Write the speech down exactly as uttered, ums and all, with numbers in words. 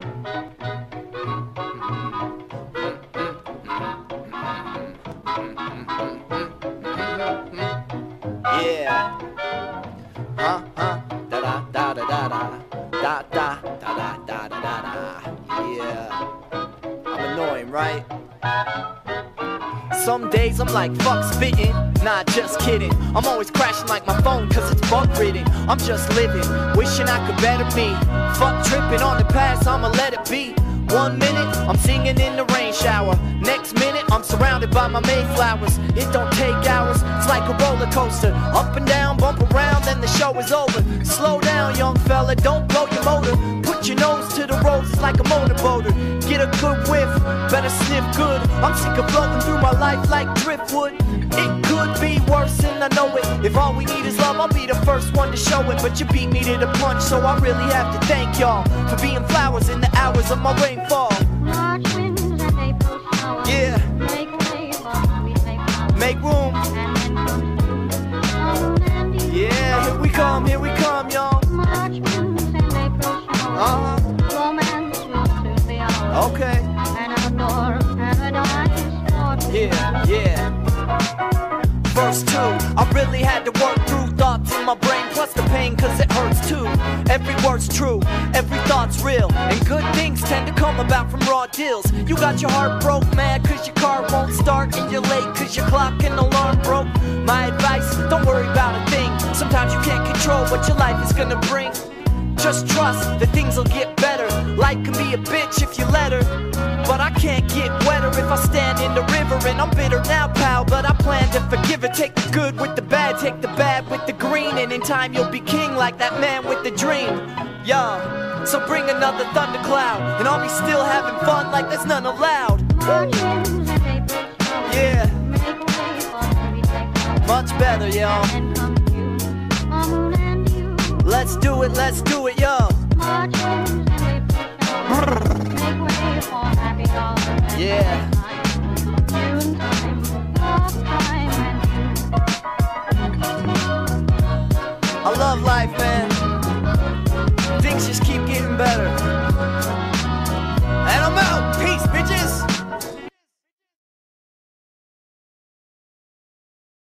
Yeah. Huh, huh, da da da da da da da da da da da da da. Yeah. I'm annoying, right? Some days I'm like, fuck spitting. Nah, just kidding. I'm always crashing like my phone cause it's bug ridden. I'm just living, wishing I could better me. Fuck tripping on the past, I'ma let it be. One minute, I'm singing in the rain shower. Next minute, I'm surrounded by my Mayflowers. It don't take hours, it's like a roller coaster. Up and down, bump around, then the show is over. Slow down, young fella, don't blow your motor. Put your nose to the roads, it's like a motorboater. Get a good whiff, better sniff good. I'm sick of floating through my life like driftwood. It could be worse and I know it. If all we need is love, I'll be the first one to show it. But you beat me to the punch, so I really have to thank y'all for being flowers in the hours of my rainfall. March winds and April showers. Yeah. Make way for we take flowers. Make room. And then comes June and you. Yeah, here we come, here we come, y'all. March winds and April showers. Uh-huh. Romance will soon be ours. Okay. And outdoor paradise for two. Yeah, yeah. Verse two, I really had to work through thoughts in my brain, plus the pain cause it hurts too. Every word's true, every thought's real, and good things tend to come about from raw deals. You got your heart broke, mad cause your car won't start, and you're late cause your clock and alarm broke. My advice, don't worry about a thing. Sometimes you can't control what your life is gonna bring. Just trust that things will get better. Life can be a bitch if you let her, but I can't get wetter if I stand in the river. And I'm bitter now, pal, but I plan to forgive her. Take the good with the bad, take the bad with the green, and in time you'll be king like that man with the dream. Yeah, so bring another thundercloud, and I'll be still having fun like there's none allowed. March winds and April showers. Yeah, Make way for we take flowers. much better, y'all. And then comes June, moon and you. Let's do it, let's do it, yo. March winds and April showers. Make way for happy dollars. Yeah.